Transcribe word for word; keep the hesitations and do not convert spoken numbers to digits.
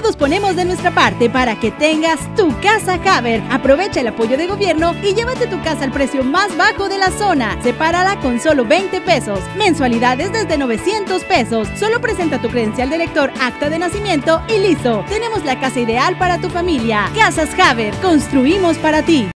todos ponemos de nuestra parte para que tengas tu casa Haber. Aprovecha el apoyo de gobierno y llévate tu casa al precio más bajo de la zona. Sepárala con solo veinte pesos. Mensualidades desde novecientos pesos. Solo presenta tu credencial de elector, acta de nacimiento y listo. Tenemos la casa ideal para tu familia. Casas Haber, construimos para ti.